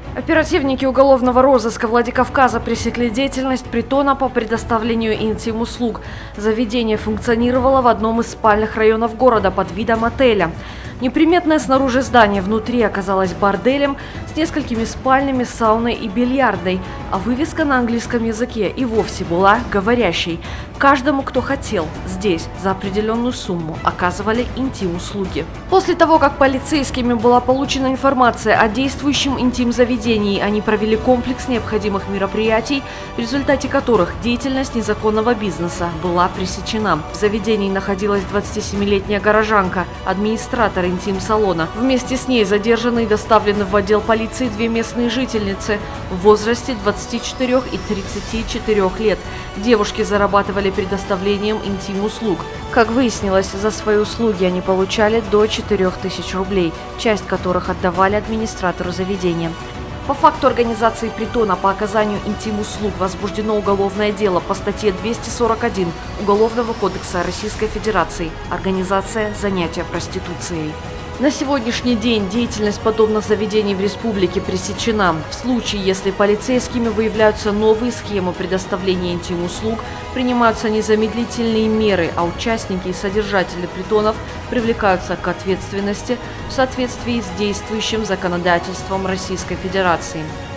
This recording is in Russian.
Оперативники уголовного розыска Владикавказа пресекли деятельность притона по предоставлению интим-услуг. Заведение функционировало в одном из спальных районов города под видом отеля. Неприметное снаружи здание внутри оказалось борделем с несколькими спальнями, сауной и бильярдной, а вывеска на английском языке и вовсе была говорящей. Каждому, кто хотел, здесь за определенную сумму оказывали интим-услуги. После того, как полицейскими была получена информация о действующем интим-заведении, они провели комплекс необходимых мероприятий, в результате которых деятельность незаконного бизнеса была пресечена. В заведении находилась 27-летняя горожанка, администратор интим-салона. Вместе с ней задержаны и доставлены в отдел полиции две местные жительницы в возрасте 24 и 34 лет. Девушки зарабатывали предоставлением интим-услуг. Как выяснилось, за свои услуги они получали до 4000 рублей, часть которых отдавали администратору заведения. По факту организации притона по оказанию интим-услуг возбуждено уголовное дело по статье 241 Уголовного кодекса Российской Федерации «Организация занятия проституцией». На сегодняшний день деятельность подобных заведений в республике пресечена. В случае, если полицейскими выявляются новые схемы предоставления интим-услуг, принимаются незамедлительные меры, а участники и содержатели притонов привлекаются к ответственности в соответствии с действующим законодательством Российской Федерации.